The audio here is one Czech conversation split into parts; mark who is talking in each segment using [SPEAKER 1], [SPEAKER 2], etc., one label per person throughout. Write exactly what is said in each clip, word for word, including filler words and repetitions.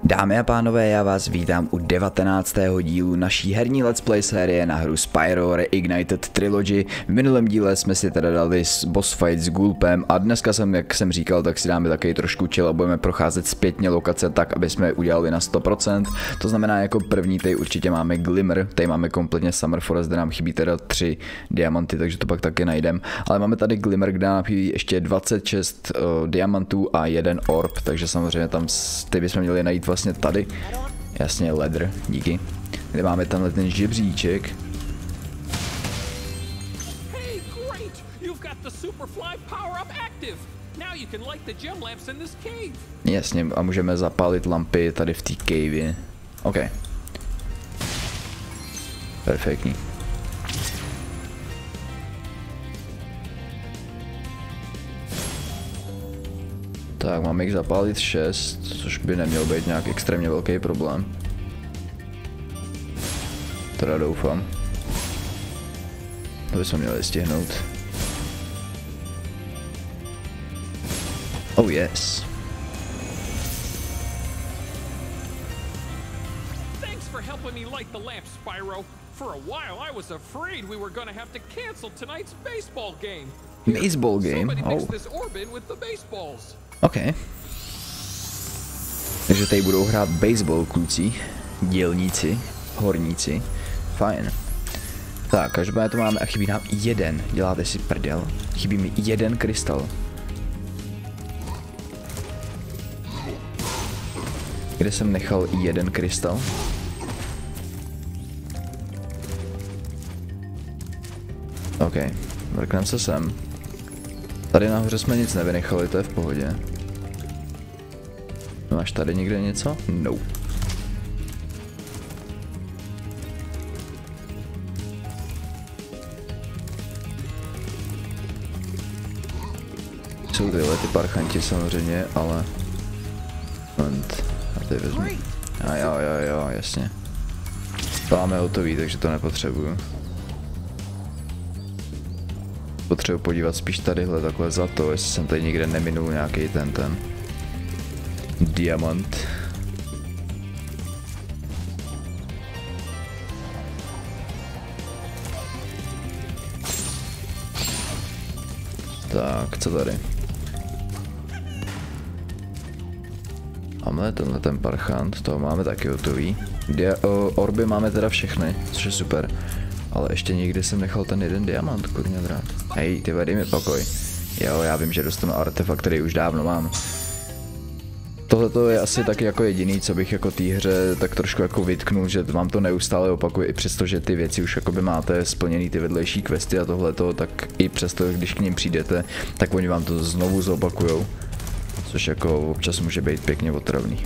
[SPEAKER 1] Dámy a pánové, já vás vítám u devatenáctého dílu naší herní let's play série na hru Spyro Reignited Trilogy. V minulém díle jsme si teda dali boss fight s Gulpem a dneska jsem, jak jsem říkal, tak si dáme takový trošku chill a budeme procházet zpětně lokace tak, aby jsme je udělali na sto procent. To znamená, jako první tady určitě máme Glimmer, tady máme kompletně Summer Forest, kde nám chybí teda tři diamanty, takže to pak taky najdem. Ale máme tady Glimmer, kde nám chybí ještě dvacet šest uh, diamantů a jeden orb, takže samozřejmě tam ty bychom měli najít vlastně tady. Jasně, ladder, díky. Kde máme tenhle ten žebříček.
[SPEAKER 2] Hey, great! You've got the Superfly power-up active. Now you can light the gem lamps in this cave.
[SPEAKER 1] Jasně, a můžeme zapálit lampy tady v té cave. OK. Perfektní. Tak, máme jich zapálit šest, což by neměl být nějak extrémně velký problém. Teda doufám. To bychom měli stihnout. Oh yes.
[SPEAKER 2] Thanks for helping me light the lamp, Spyro. For a while I was afraid we were gonna have to cancel tonight's baseball game.
[SPEAKER 1] Baseball game?
[SPEAKER 2] Somebody mix
[SPEAKER 1] Oh.
[SPEAKER 2] this orb in with the baseballs.
[SPEAKER 1] OK. Takže tady budou hrát baseball kluci, dělníci, horníci. Fajn. Tak, každopádně to máme a chybí nám jeden. Děláte si prdel. Chybí mi jeden krystal. Kde jsem nechal jeden krystal? OK, vrkneme se sem. Tady nahoře jsme nic nevynechali, to je v pohodě. Máš tady někde něco? No. Jsou tyhle ty parchanti samozřejmě, ale... Moment, a tady vezmu. A jo, jo, jo, jasně. To máme hotový, takže to nepotřebuju. Potřebuji podívat spíš tadyhle takhle za to, jestli jsem tady někde neminul nějaký ten ten diamant. Tak, co tady? Máme tenhle ten parchant, toho máme taky hotový. Dia o, orby máme teda všechny, což je super. Ale ještě nikdy jsem nechal ten jeden diamant, kurně drát. Hej, ty dej mi pokoj. Jo, já vím, že dostanu artefakt, který už dávno mám. Tohle je asi taky jako jediný, co bych jako té hře tak trošku jako vytknul, že vám to neustále opakuje, i přesto, že ty věci už jakoby máte splněný ty vedlejší questy a tohleto, tak i přesto, když k ním přijdete, tak oni vám to znovu zopakujou. Což jako občas může být pěkně otravný.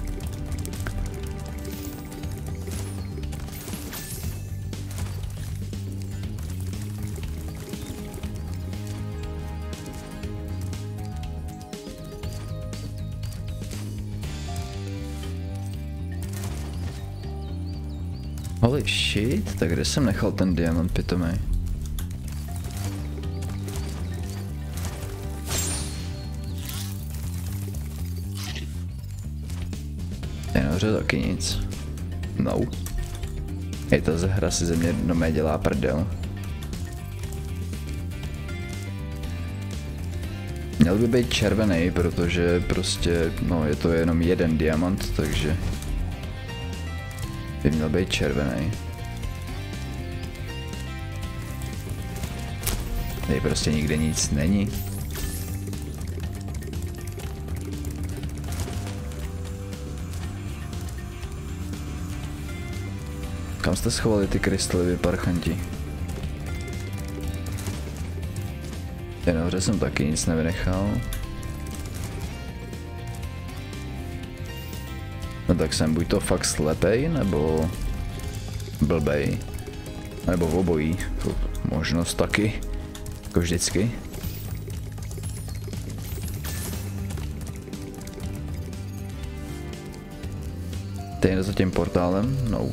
[SPEAKER 1] Holy shit, tak kde jsem nechal ten diamant pitomej? Je nahoře taky nic. No. Hej, ta hra si ze mě no mé dělá prdel. Měl by být červený, protože prostě, no je to jenom jeden diamant, takže by měl být červený. Tady prostě nikde nic není. Kam jste schovali ty krystaly, vy parchanti? Já nahoře jsem taky nic nevynechal. No tak jsem buď to fakt slepej, nebo blbej, nebo obojí, možnost taky, jako vždycky. Teď je za tím portálem? No.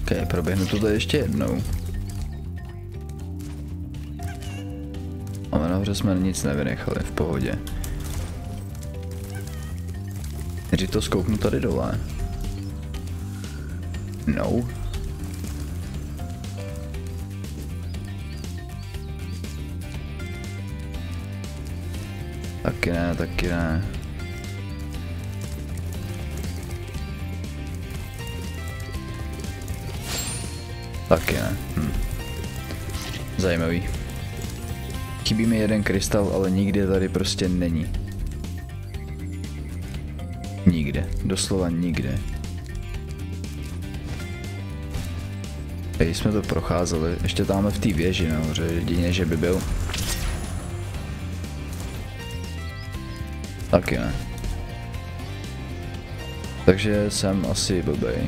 [SPEAKER 1] Ok, proběhnu to tady ještě jednou. Ale nahoře jsme nic nevynechali, v pohodě. Nejdřív to zkouknu tady dole. No. Taky ne, taky ne. Taky ne. Hm. Zajímavý. Chybí mi jeden krystal, ale nikde tady prostě není. Nikde. Doslova nikde. Teď jsme to procházeli. Ještě tamhle v té věži nahoře. Jedině, že by byl. Taky ne. Takže jsem asi blbej.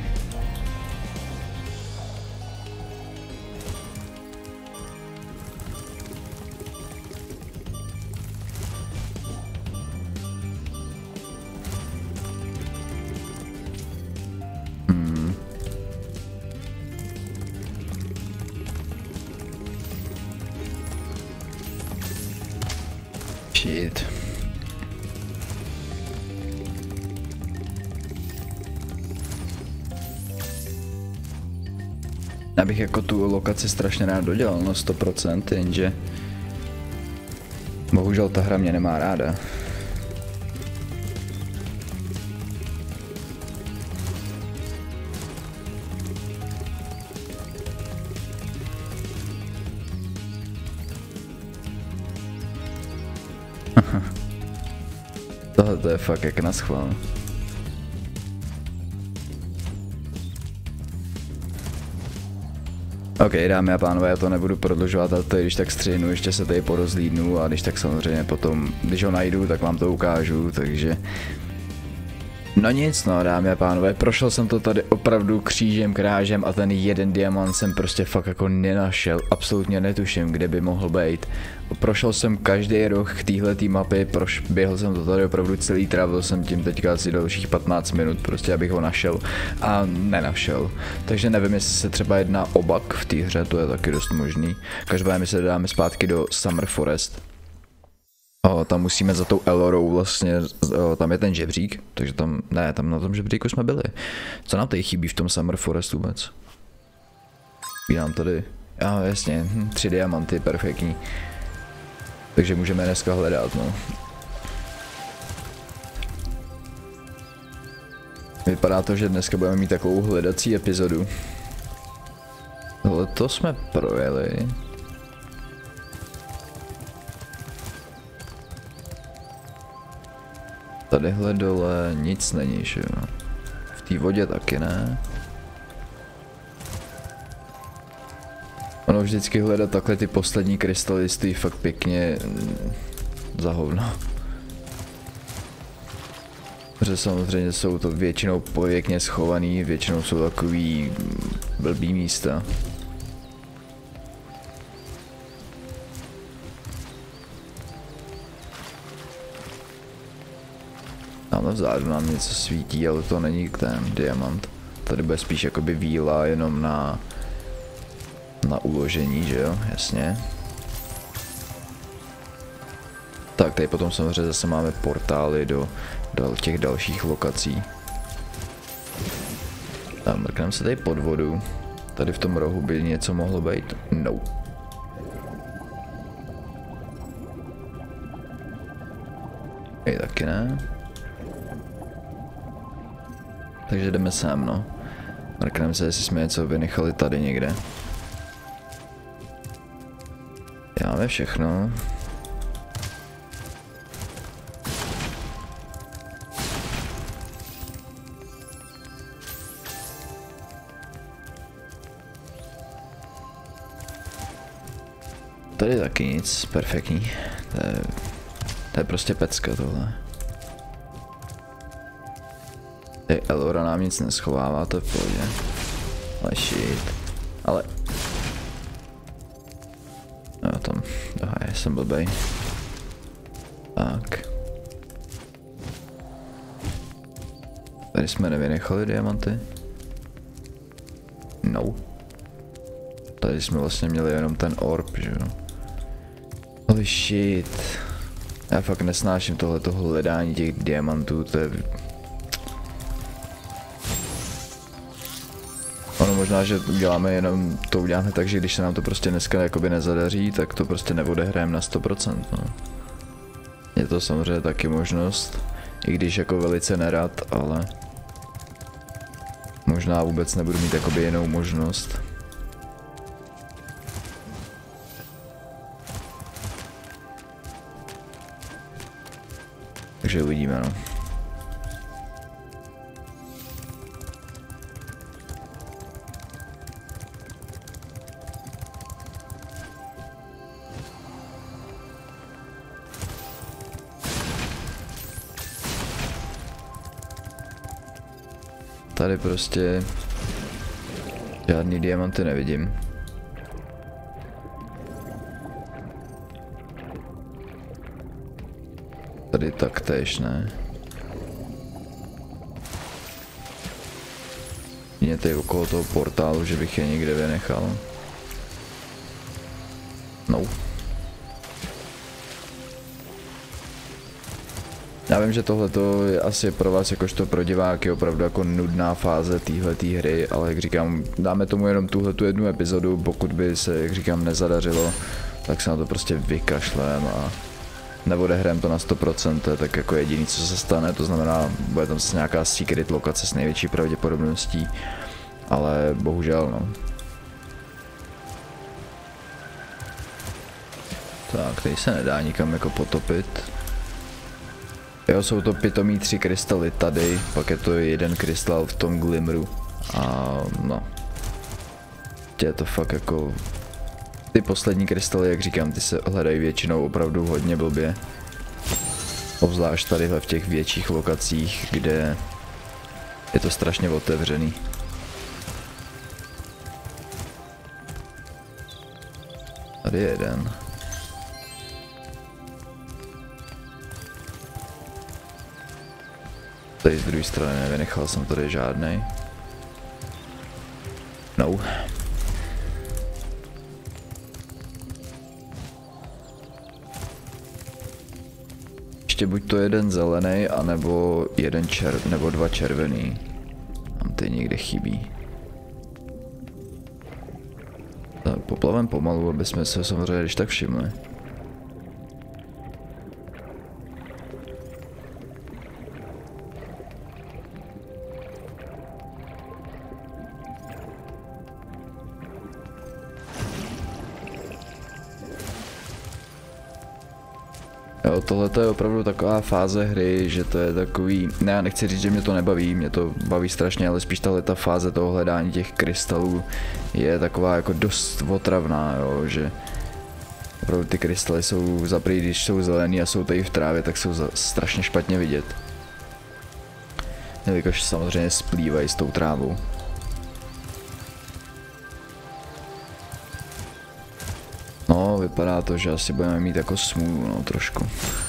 [SPEAKER 1] Hmm. Shit. Já bych jako tu lokaci strašně rád dodělal na sto procent, jenže bohužel ta hra mě nemá ráda. Tohle to je fakt jak na schvál. Ok, dámy a pánové, já to nebudu prodlužovat, a to je, když tak střihnu, ještě se tady porozlídnu a když tak samozřejmě potom, když ho najdu, tak vám to ukážu, takže... No nic, no dámy a pánové, prošel jsem to tady opravdu křížem krážem a ten jeden diamant jsem prostě fakt jako nenašel, absolutně netuším, kde by mohl být. Prošel jsem každý roh téhletý mapy, proš, běhl jsem to tady opravdu celý, trávil jsem tím teďka asi dalších patnáct minut, prostě abych ho našel a nenašel. Takže nevím, jestli se třeba jedná o bug v té hře, to je taky dost možný. Každopádně my se dáme zpátky do Summer Forest. O, tam musíme za tou Elorou vlastně, o, tam je ten žebřík, takže tam, ne, tam na tom žebříku jsme byli. Co nám tady chybí v tom Summer Forest vůbec? Vydám tady, a jasně, hm, tři diamanty, perfektní. Takže můžeme dneska hledat, no. Vypadá to, že dneska budeme mít takovou hledací epizodu. Tohle to jsme projeli. Tadyhle dole nic není, že jo. V té vodě taky ne. Ono vždycky hledat takhle ty poslední krystaly stojí fakt pěkně za hovno. Protože samozřejmě jsou to většinou pěkně schovaný, většinou jsou takový blbý místa. Tamhle vzadu nám něco svítí, ale to není ten diamant. Tady bude spíš jakoby víla jenom na na uložení, že jo, jasně. Tak, tady potom samozřejmě zase máme portály do, do těch dalších lokací. A mrkneme se tady pod vodu. Tady v tom rohu by něco mohlo být. No. Ej, taky ne. Takže jdeme sem, no. Mrkneme se, jestli jsme něco vynechali tady někde. Máme všechno. Tady taky nic, perfektní. To je, to je prostě pecka tohle. Tady Elora nám nic neschovává, to je v pohodě. Ale shit. Ale... No tam, aha, já jsem blbej. Tak. Tady jsme nevynechali diamanty. No. Tady jsme vlastně měli jenom ten orb, že jo. Holy shit. Já fakt nesnáším tohleto hledání těch diamantů, to je... Ono možná, že uděláme jenom, to uděláme tak, že když se nám to prostě dneska jakoby nezadaří, tak to prostě neodehrajeme na sto procent, no. Je to samozřejmě taky možnost, i když jako velice nerad, ale... Možná vůbec nebudu mít jakoby jinou možnost. Takže uvidíme, no. Tady prostě žádný diamanty nevidím. Tady taktéž ne. Mě tady okolo toho portálu, že bych je někde vynechal. No. Já vím, že tohleto je asi pro vás jakožto pro diváky opravdu jako nudná fáze téhletý hry, ale jak říkám, dáme tomu jenom tuhletu jednu epizodu, pokud by se, jak říkám, nezadařilo, tak se na to prostě vykašlem a neodehrajem to na sto procent, tak jako jediný, co se stane, to znamená, bude tam zase nějaká secret lokace s největší pravděpodobností, ale bohužel, no. Tak, tady se nedá nikam jako potopit. Jo, jsou to pitomí tři krystaly tady, pak je to jeden krystal v tom glimmeru a no. Je to fakt jako... Ty poslední krystaly, jak říkám, ty se hledají většinou opravdu hodně blbě. Obzvlášť tadyhle v těch větších lokacích, kde je to strašně otevřený. Tady je jeden. Tady z druhé strany nevynechal jsem tady žádnej. No. Ještě buď to jeden zelený, anebo jeden čer, nebo dva červený. Tam ty někde chybí. Poplavem pomalu, aby jsme se samozřejmě když tak všimli. Jo, tohle je opravdu taková fáze hry, že to je takový, ne, já nechci říct, že mě to nebaví, mě to baví strašně, ale spíš tahle ta fáze toho hledání těch krystalů je taková jako dost otravná, jo, že opravdu ty krystaly jsou zaprý, když jsou zelený a jsou tady v trávě, tak jsou za, strašně špatně vidět. Jelikož samozřejmě splývají s tou trávou. No, vypadá to, že asi budeme mít jako smůlu, no, trošku.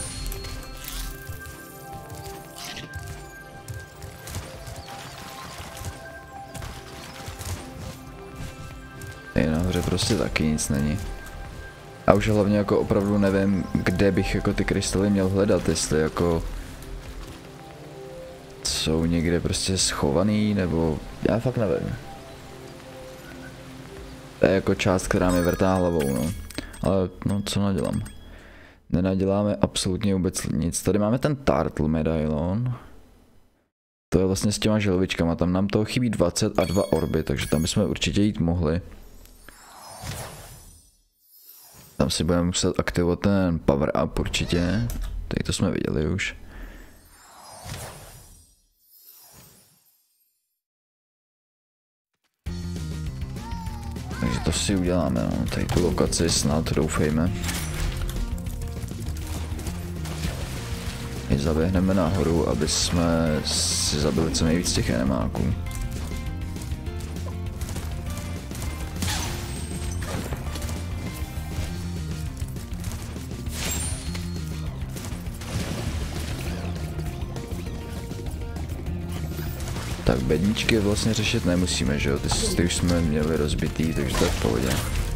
[SPEAKER 1] Tady nahoře prostě taky nic není. A už hlavně jako opravdu nevím, kde bych jako ty krystaly měl hledat, jestli jako... Jsou někde prostě schovaný, nebo... Já fakt nevím. To je jako část, která mi vrtá hlavou, no. Ale no, co nadělám? Nenaděláme absolutně vůbec nic. Tady máme ten Turtle medailon. To je vlastně s těma želvičkama. Tam nám toho chybí dvacet a dva orby, takže tam bychom určitě jít mohli. Tam si budeme muset aktivovat ten power up určitě. Tady to jsme viděli už. Takže to si uděláme, no. Tady tu lokaci snad, doufejme. Teď zaběhneme nahoru, aby jsme si zabili co nejvíc těch enemáků. Tak bedničky vlastně řešit nemusíme, že jo? Ty, ty už jsme měli rozbitý, takže to je v pohodě.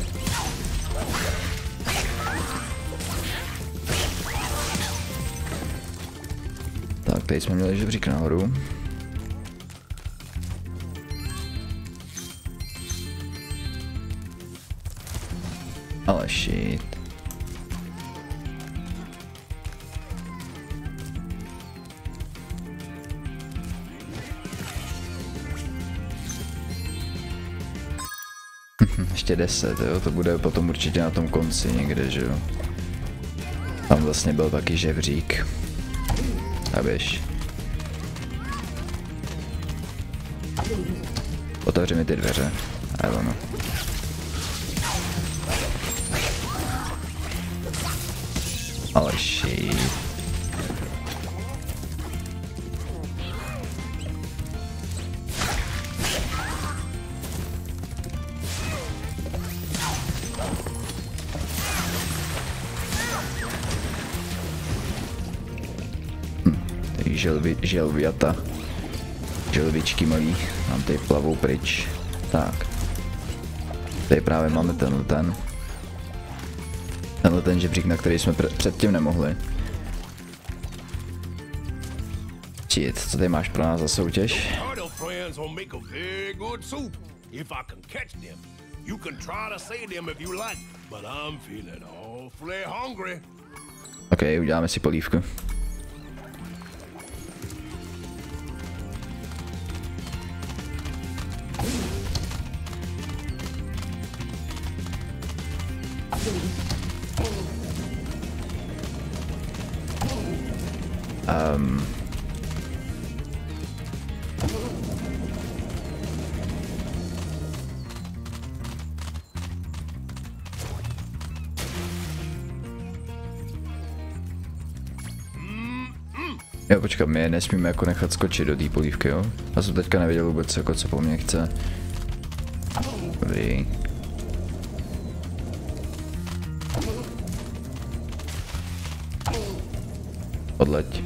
[SPEAKER 1] Tak, tady jsme měli žebřík nahoru. Ale shit. Ještě deset, jo, to bude potom určitě na tom konci někde, že jo. Tam vlastně byl taky žebřík. A běž. Otevři mi ty dveře. A ono. Ale shit. Želvi, želviata. Želvičky malý. Nám tady plavou pryč. Tak. Tady právě máme tenhle ten. Tenhle ten žebřík, na který jsme předtím nemohli. Shit, co tady máš pro nás za soutěž? Ok, uděláme si polívku. Um. Jo, počkat, my je nesmíme jako nechat skočit do té polívky, jo? Já jsem teďka nevěděl vůbec, jako co po mně chce. Dobrý. Odleď.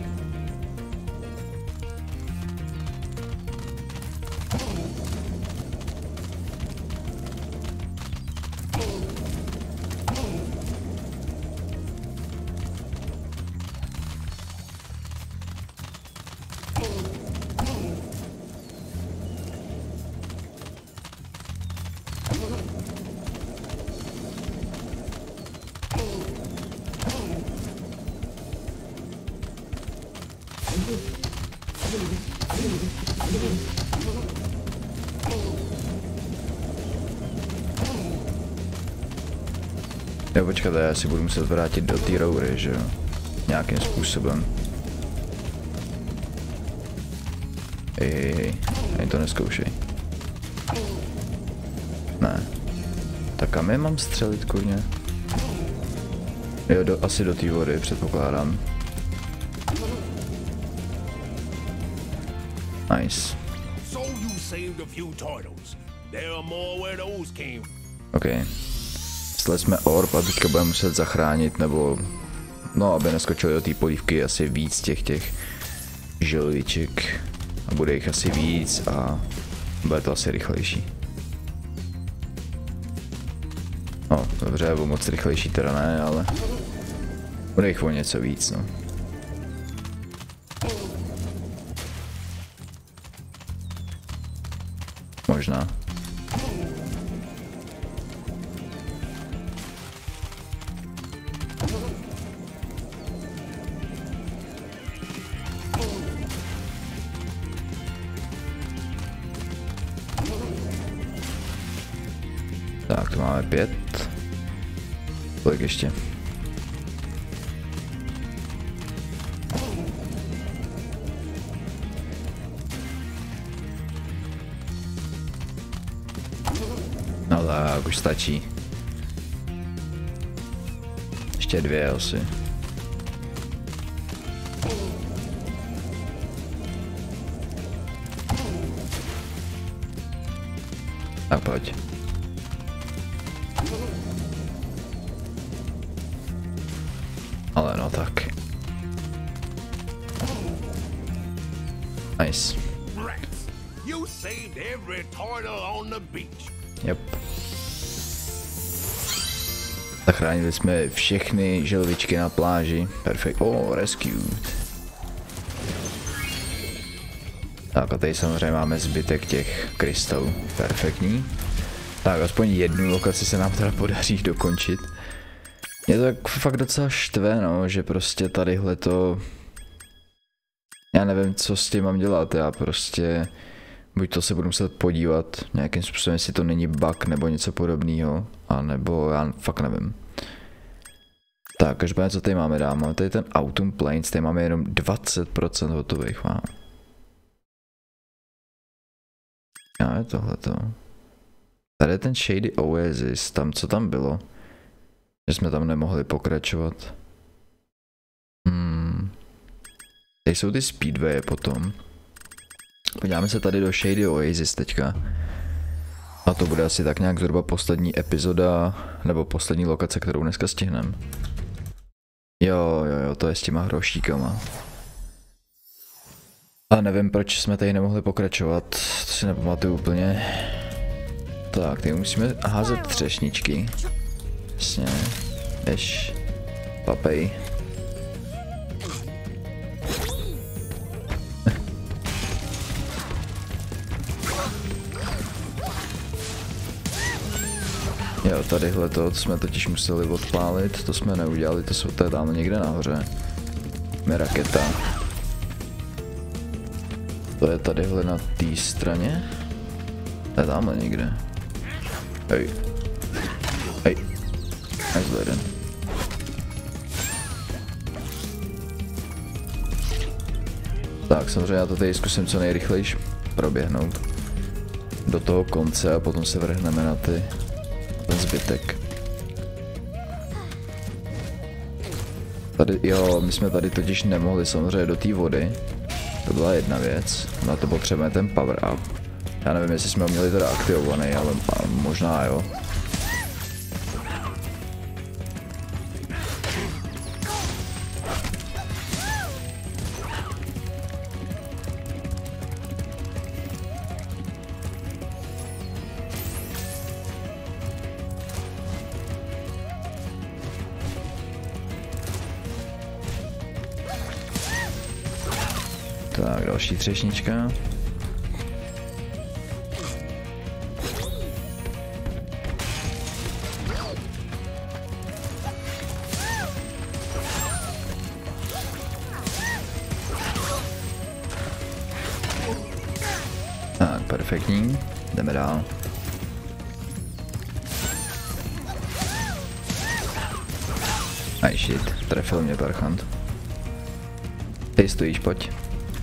[SPEAKER 1] Jo, počkat, já si budu muset vrátit do té roury, že jo? Nějakým způsobem. Hej, hej, hej, ani to neskoušej. Ne. Tak kam je mám střelit, kurně? Jo, do, asi do té vody, předpokládám. Nice. OK. Jestli jsme orb a teďka budeme muset zachránit, nebo... No, aby neskočili do té polívky asi víc těch těch želviček. A bude jich asi víc a bude to asi rychlejší. No, dobře, o moc rychlejší teda ne, ale... Bude jich o něco víc, no. Možná. Tak, to máme pět. Kolik ještě? No tak, už stačí. Ještě dvě asi. Tak pojď. Ale no tak. Nice.
[SPEAKER 3] You saved every turtle on the beach.
[SPEAKER 1] Yep. Zachránili jsme všechny želvičky na pláži. Perfekt. Oh, rescued. Tak a tady samozřejmě máme zbytek těch krystalů. Perfektní. Tak aspoň jednu lokaci se nám teda podaří dokončit. Mě to tak fakt docela štve, no, že prostě tadyhle to... Já nevím, co s tím mám dělat, já prostě... Buď to se budu muset podívat nějakým způsobem, jestli to není bug nebo něco podobného, anebo já fakt nevím. Tak, každopádně co tady máme dál, máme tady ten Autumn Plains, tady máme jenom dvacet procent hotových, wow. Já je tohleto. Tady je ten Shady Oasis, tam co tam bylo? Že jsme tam nemohli pokračovat. Hmm. Tady jsou ty speedwaye potom. Podíváme se tady do Shady Oasis teďka. A to bude asi tak nějak zhruba poslední epizoda, nebo poslední lokace, kterou dneska stihneme. Jo, jo, jo, to je s těma hrošíkama. A nevím, proč jsme tady nemohli pokračovat, to si nepamatuju úplně. Tak, tady musíme házet třešničky. Jasně. Jež. Papej. Jo, tadyhle to, to jsme totiž museli odpálit, to jsme neudělali, to jsou tady tam někde nahoře. Je raketa. To je tadyhle na té straně. To je tamhle někde. Hej. Hej. Nice jeden. Tak, samozřejmě já to tady zkusím co nejrychlejš proběhnout do toho konce a potom se vrhneme na ty ten zbytek. Tady, jo, my jsme tady totiž nemohli samozřejmě do té vody. To byla jedna věc. Na to potřebujeme ten power up. Já nevím, jestli jsme ho měli teda aktivovaný, ale možná jo. Tak, další třešnička. Tak, perfektní. Jdeme dál. Aj shit, trefil mě parchant. Ty stojíš, pojď.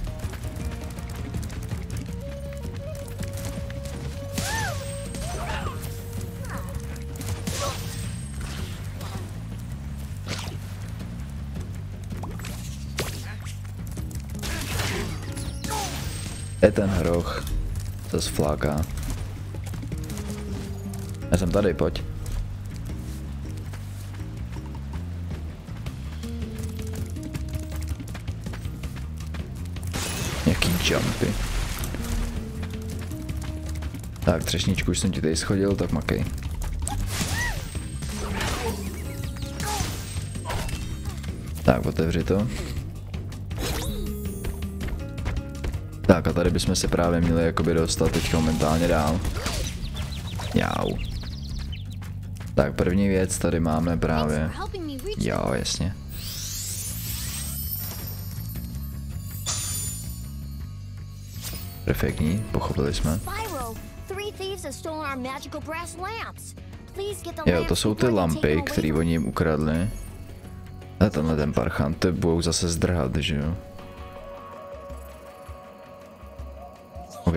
[SPEAKER 1] Je ten hroch, zase fláká. Já jsem tady, pojď. Jaký jumpy. Tak, třešničku už jsem ti tady schodil, tak makej. Tak, otevři to. Tak a tady bychom se právě měli jakoby dostat teďka momentálně dál. Jau. Tak první věc tady máme právě. Jo, jasně. Perfektní, pochopili jsme. Jo, to jsou ty lampy, které oni jim ukradli. A tenhle ten parchant, to budou zase zdrhat, že jo? OK.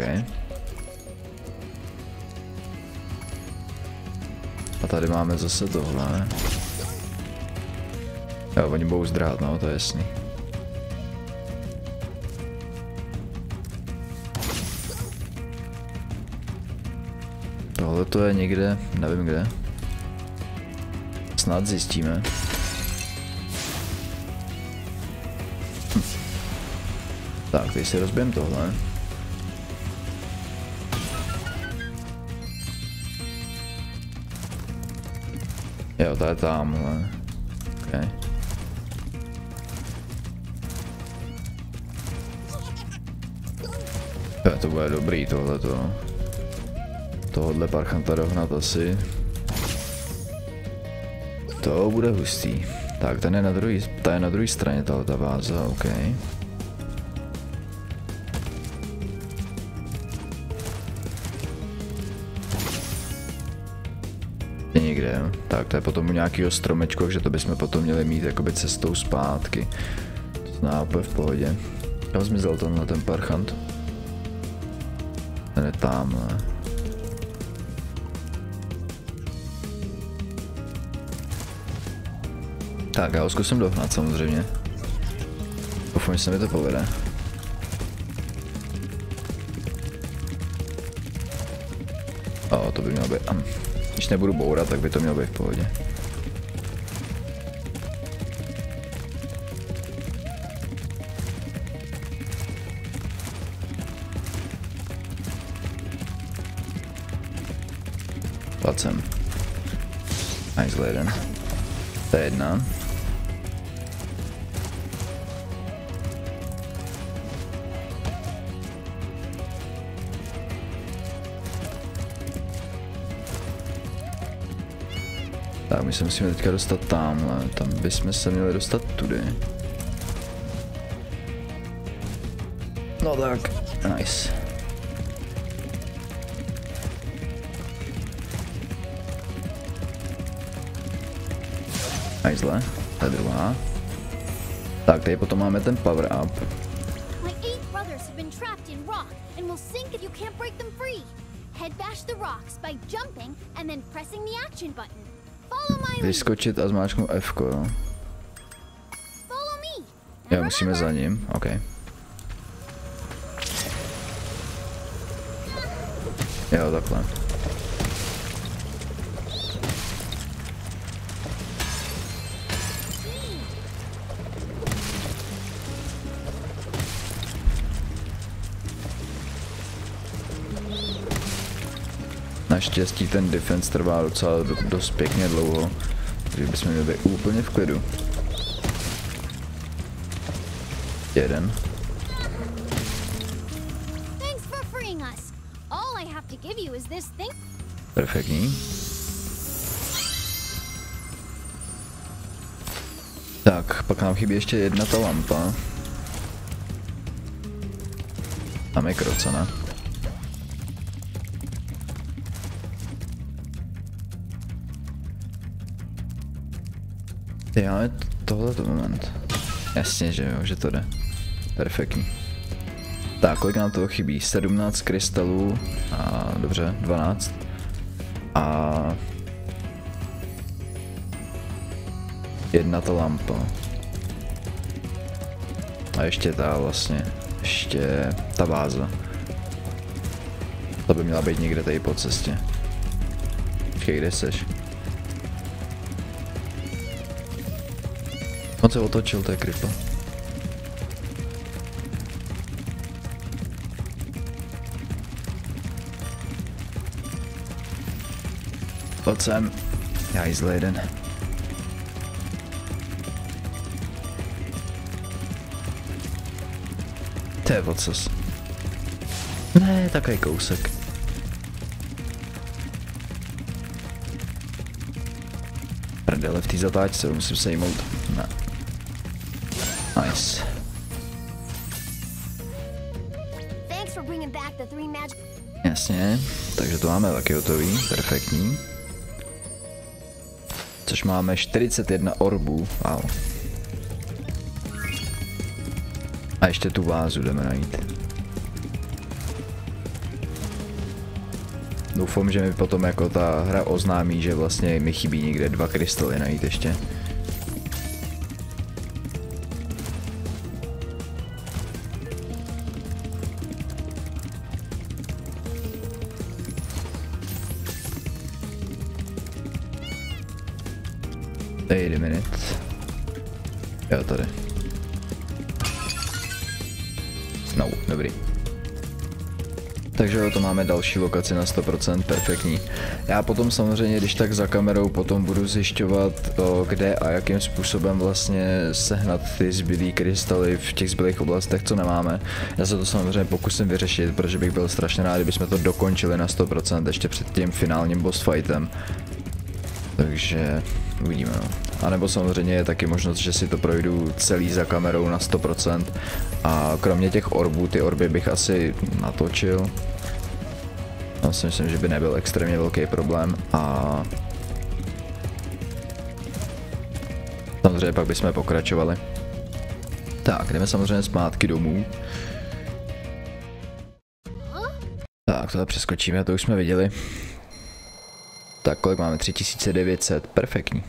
[SPEAKER 1] A tady máme zase tohle. Jo, oni budou zdrhat, no, to je jasný. Tohle to je někde, nevím kde. Snad zjistíme. Hm. Tak, teď si rozbijem tohle. Jo, to je tamhle. Okay. Jo, to bude dobrý tohleto. Tohodle parchanta dohnat asi. To bude hustý. Tak, ten je na druhý, ta je na druhé straně ta váza, OK. Je někde, jo? Tak, to je potom u nějakého stromečku, takže to bychom potom měli mít jakoby cestou zpátky. To zná úplně v pohodě. Kam zmizel tenhle ten parchant? Ten je tamhle. Tak, já ho zkusím dohnat samozřejmě. Doufám, že se mi to povede. O, to by mělo být. Když nebudu bourat, tak by to mělo být v pohodě. Pojď sem. Nice, jeden. To je jedna. Tak, my se musíme teďka dostat tamhle, tam bychom se měli dostat tudy. No tak, nice. Nice, ta druhá. Tak, tady potom máme ten power up.
[SPEAKER 4] My eight brothers have been trapped in rock and will sink if you can't break them free. Head bash the rocks by jumping and then pressing the action button. Follow my lead.
[SPEAKER 1] Vyskočit a zmáčknout F, jo.
[SPEAKER 4] Follow me.
[SPEAKER 1] Jo, musíme za ním, OK. Jo, takhle. Naštěstí ten defense trvá docela dost pěkně dlouho, takže bychom měli být úplně v klidu. Jeden. Perfektní. Tak, pak nám chybí ještě jedna ta lampa. Tam je krocena. Ty máme tohleto moment. Jasně, že jo, že to jde. Perfektní. Tak, kolik nám toho chybí? sedmnáct krystalů. A dobře, dvanáct. A jedna ta lampa. A ještě ta vlastně. Ještě ta váza. To by měla být někde tady po cestě. Počkej, kde seš? On se otočil, to je kripa. Pojď sem. Já jí zle jeden. To je vocos. Ne, takový kousek. Prdele, v té zatáčce musím sejmout. Ne. Nice. Jasně, takže to máme taky hotový, perfektní. Což máme čtyřicet jedna orbů, wow. A ještě tu vázu jdeme najít. Doufám, že mi potom jako ta hra oznámí, že vlastně mi chybí někde dva krystaly najít ještě. Wait a minute. Jo, tady. No, dobrý. Takže jo, to máme další lokaci na sto procent, perfektní. Já potom samozřejmě, když tak za kamerou potom budu zjišťovat, o, kde a jakým způsobem vlastně sehnat ty zbylý krystaly v těch zbylých oblastech, co nemáme. Já se to samozřejmě pokusím vyřešit, protože bych byl strašně rád, kdybychom to dokončili na sto procent ještě před tím finálním boss fightem. Takže uvidíme, no. A nebo samozřejmě je taky možnost, že si to projdu celý za kamerou na sto procent. A kromě těch orbů, ty orby bych asi natočil. Já si myslím, že by nebyl extrémně velký problém. A samozřejmě pak bychom pokračovali. Tak, jdeme samozřejmě zpátky domů. Tak, tohle přeskočíme, to už jsme viděli. Tak, kolik máme? tři tisíce devět set, perfektní.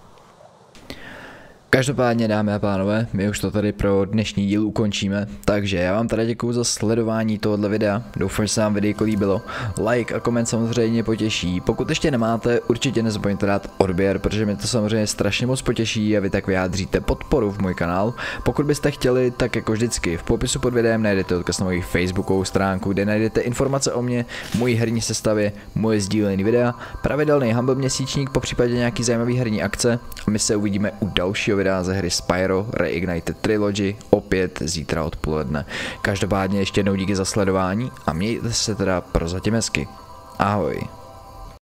[SPEAKER 1] Každopádně, dámy a pánové, my už to tady pro dnešní díl ukončíme, takže já vám tady děkuju za sledování tohoto videa, doufám, že se vám videjko líbilo, like a koment samozřejmě potěší, pokud ještě nemáte, určitě nezapomeňte dát odběr, protože mě to samozřejmě strašně moc potěší a vy tak vyjádříte podporu v můj kanál. Pokud byste chtěli, tak jako vždycky v popisu pod videem najdete odkaz na moji facebookovou stránku, kde najdete informace o mě, mojí herní sestavě, moje sdílené videa, pravidelný Humble měsíčník, popřípadě nějaký zajímavý herní akce a my se uvidíme u dalšího videa ze hry Spyro Reignited Trilogy opět zítra odpoledne. Každopádně ještě jednou díky za sledování a mějte se teda prozatím hezky. Ahoj.